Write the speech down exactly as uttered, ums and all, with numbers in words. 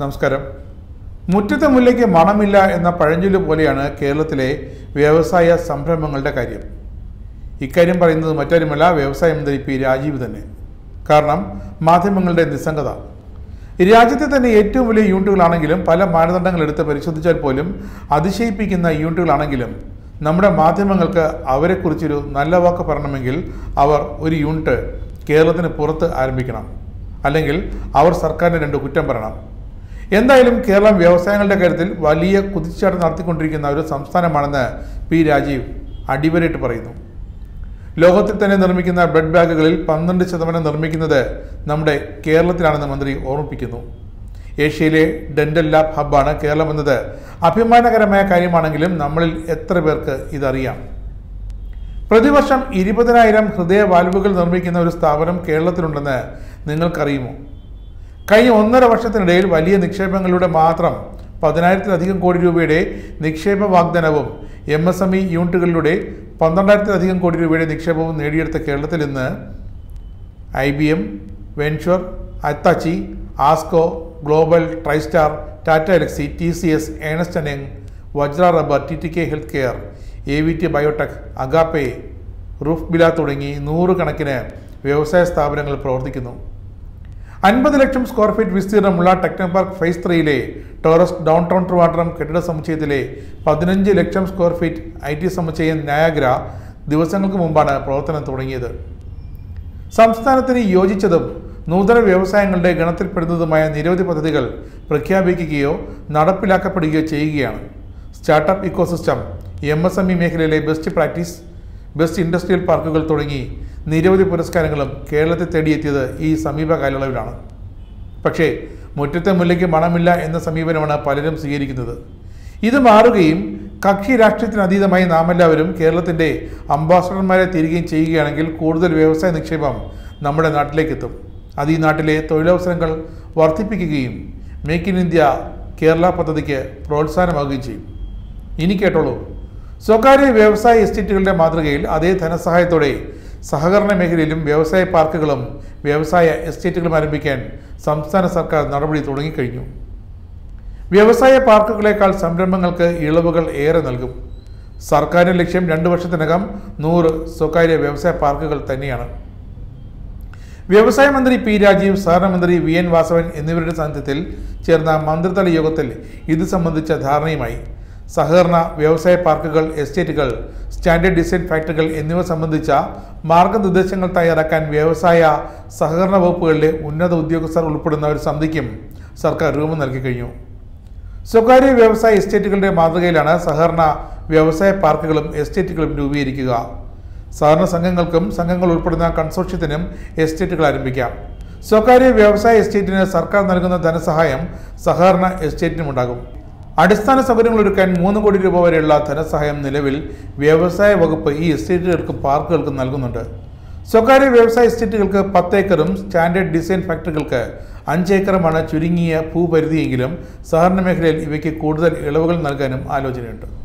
നമസ്കാരം. മുറ്റത്തെ മുല്ലയ്ക്ക് മണമില്ല എന്ന പഴഞ്ചൊല്ല് പോലെയാണ് കേരളത്തിലെ വ്യവസായ സംരംഭങ്ങളുടെ കാര്യം. ഇക്കാര്യം പറയുന്നത് മറ്റാരുമല്ല, വ്യവസായ മന്ത്രി പി രാജീവ് തന്നെ. കാരണം മാധ്യമങ്ങളുടെ നിസ്സംഗത. രാജ്യത്തെ തന്നെ ഏറ്റവും വലിയ യൂണിറ്റുകളാണെങ്കിലും പല മാനദണ്ഡങ്ങൾ എടുത്ത് പരിശോധിച്ചാൽ പോലും അതിശയിപ്പിക്കുന്ന യൂണിറ്റുകളാണെങ്കിലും നമ്മുടെ മാധ്യമങ്ങൾക്ക് അവരെക്കുറിച്ചൊരു നല്ല വാക്ക് പറയണമെങ്കിൽ അവർ ഒരു യൂണിറ്റ് കേരളത്തിന് പുറത്ത് ആരംഭിക്കണം, അല്ലെങ്കിൽ അവർ സർക്കാരിന് രണ്ട് കുറ്റം പറയണം. എന്തായാലും കേരളം വ്യവസായങ്ങളുടെ കാര്യത്തിൽ വലിയ കുതിച്ചുചാട്ടം നടത്തിക്കൊണ്ടിരിക്കുന്ന ഒരു സംസ്ഥാനമാണെന്ന് പി രാജീവ് അടിവരയിട്ട് പറയുന്നു. ലോകത്തിൽ തന്നെ നിർമ്മിക്കുന്ന ബ്ലഡ് ബാഗുകളിൽ പന്ത്രണ്ട് ശതമാനം നിർമ്മിക്കുന്നത് നമ്മുടെ കേരളത്തിലാണെന്ന് മന്ത്രി ഓർമ്മിപ്പിക്കുന്നു. ഏഷ്യയിലെ ഡെന്റൽ ലാബ് ഹബ്ബാണ് കേരളം എന്നത് അഭിമാനകരമായ കാര്യമാണെങ്കിലും നമ്മളിൽ എത്ര പേർക്ക് ഇതറിയാം? പ്രതിവർഷം ഇരുപതിനായിരം ഹൃദയ വാൽവുകൾ നിർമ്മിക്കുന്ന ഒരു സ്ഥാപനം കേരളത്തിലുണ്ടെന്ന് നിങ്ങൾക്കറിയുമോ? കഴിഞ്ഞ ഒന്നര വർഷത്തിനിടയിൽ വലിയ നിക്ഷേപങ്ങളിലൂടെ മാത്രം പതിനായിരത്തിലധികം കോടി രൂപയുടെ നിക്ഷേപ വാഗ്ദാനവും എം എസ് എം ഇ യൂണിറ്റുകളിലൂടെ പന്ത്രണ്ടായിരത്തിലധികം കോടി രൂപയുടെ നിക്ഷേപവും നേടിയെടുത്ത കേരളത്തിൽ ഇന്ന് I B M, venture, Hitachi, ആസ്കോ, global, Tristar, Tata Elxsi, T C S, Ernst and Young, Vajra rubber, T T K health care, A V T biotech, Agappe, റൂഫ് ബില തുടങ്ങി നൂറുകണക്കിന് വ്യവസായ സ്ഥാപനങ്ങൾ പ്രവർത്തിക്കുന്നു. അൻപത് ലക്ഷം സ്ക്വയർ ഫീറ്റ് വിസ്തീർണമുള്ള ടെക്നോ പാർക്ക് ഫേസ് ത്രീയിലെ ടോറസ് ഡൗൺ ടൗൺ ട്രിവാൻഡ്രം കെട്ടിട സമുച്ചയത്തിലെ പതിനഞ്ച് ലക്ഷം സ്ക്വയർ ഫീറ്റ് ഐ ടി സമുച്ചയം നയാഗ്ര ദിവസങ്ങൾക്ക് മുമ്പാണ് പ്രവർത്തനം തുടങ്ങിയത്. സംസ്ഥാനത്തിന് യോജിച്ചതും നൂതന വ്യവസായങ്ങളുടെ ഗണത്തിൽപ്പെടുന്നതുമായ നിരവധി പദ്ധതികൾ പ്രഖ്യാപിക്കുകയോ നടപ്പിലാക്കപ്പെടുകയോ ചെയ്യുകയാണ്. Startup ecosystem, M S M E മേഖലയിലെ ബെസ്റ്റ് പ്രാക്ടീസ്, ബെസ്റ്റ് ഇൻഡസ്ട്രിയൽ പാർക്കുകൾ തുടങ്ങി നിരവധി പുരസ്കാരങ്ങളും കേരളത്തെ തേടിയെത്തിയത് ഈ സമീപ കാലയളവിലാണ്. പക്ഷേ മുറ്റത്തെ മുല്ലയ്ക്ക് മണമില്ല എന്ന സമീപനമാണ് പലരും സ്വീകരിക്കുന്നത്. ഇത് മാറുകയും കക്ഷി രാഷ്ട്രീയത്തിന് അതീതമായി നാം എല്ലാവരും കേരളത്തിൻ്റെ അംബാസഡർമാരെ തീരുകയും ചെയ്യുകയാണെങ്കിൽ കൂടുതൽ വ്യവസായ നിക്ഷേപം നമ്മുടെ നാട്ടിലേക്ക് എത്തും. അത് ഈ നാട്ടിലെ തൊഴിലവസരങ്ങൾ വർദ്ധിപ്പിക്കുകയും മേക്ക് ഇൻ ഇന്ത്യ കേരള പദ്ധതിക്ക് പ്രോത്സാഹനമാകുകയും ചെയ്യും. ഇനി കേട്ടോളൂ, സ്വകാര്യ വ്യവസായ എസ്റ്റേറ്റുകളുടെ മാതൃകയിൽ അതേ ധനസഹായത്തോടെ സഹകരണ മേഖലയിലും വ്യവസായ പാർക്കുകളും വ്യവസായ എസ്റ്റേറ്റുകളും ആരംഭിക്കാൻ സംസ്ഥാന സർക്കാർ നടപടി തുടങ്ങിക്കഴിഞ്ഞു. വ്യവസായ പാർക്കുകളേക്കാൾ സംരംഭങ്ങൾക്ക് ഇളവുകൾ ഏറെ നൽകും. സർക്കാരിന്റെ ലക്ഷ്യം രണ്ടു വർഷത്തിനകം നൂറ് സ്വകാര്യ വ്യവസായ പാർക്കുകൾ തന്നെയാണ്. വ്യവസായ മന്ത്രി പി രാജീവ്, സഹമന്ത്രി വി എൻ വാസവൻ എന്നിവരുടെ സാന്നിധ്യത്തിൽ ചേർന്ന മന്ത്രിതല യോഗത്തിൽ ഇത് സംബന്ധിച്ച ധാരണയുമായി. സഹകരണ വ്യവസായ പാർക്കുകൾ, എസ്റ്റേറ്റുകൾ, സ്റ്റാൻഡേർഡ് ഡിസൈൻ ഫാക്ടറികൾ എന്നിവ സംബന്ധിച്ച മാർഗനിർദ്ദേശങ്ങൾ തയ്യാറാക്കാൻ വ്യവസായ സഹകരണ വകുപ്പുകളിലെ ഉന്നത ഉദ്യോഗസ്ഥർ ഉൾപ്പെടുന്ന ഒരു സമിതിക്കും സർക്കാർ രൂപം നൽകി കഴിഞ്ഞു. സ്വകാര്യ വ്യവസായ എസ്റ്റേറ്റുകളുടെ മാതൃകയിലാണ് സഹകരണ വ്യവസായ പാർക്കുകളും എസ്റ്റേറ്റുകളും രൂപീകരിക്കുക. സഹകരണ സംഘങ്ങൾക്കും സംഘങ്ങൾ ഉൾപ്പെടുന്ന കൺസോർഷ്യത്തിനും എസ്റ്റേറ്റുകൾ ആരംഭിക്കാം. സ്വകാര്യ വ്യവസായ എസ്റ്റേറ്റിന് സർക്കാർ നൽകുന്ന ധനസഹായം സഹകരണ എസ്റ്റേറ്റിനുമുണ്ടാകും. അടിസ്ഥാന സൗകര്യങ്ങൾ ഒരുക്കാൻ മൂന്ന് കോടി രൂപ വരെയുള്ള ധനസഹായം നിലവിൽ വ്യവസായ വകുപ്പ് ഈ എസ്റ്റേറ്റുകൾക്കും പാർക്കുകൾക്കും നൽകുന്നുണ്ട്. സ്വകാര്യ വ്യവസായ എസ്റ്റേറ്റുകൾക്ക് പത്ത് ഏക്കറും സ്റ്റാൻഡേർഡ് ഡിസൈൻ ഫാക്ടറികൾക്ക് അഞ്ച് ഏക്കറുമാണ് ചുരുങ്ങിയ ഭൂപരിധിയെങ്കിലും സഹകരണ മേഖലയിൽ ഇവയ്ക്ക് കൂടുതൽ ഇളവുകൾ നൽകാനും ആലോചനയുണ്ട്.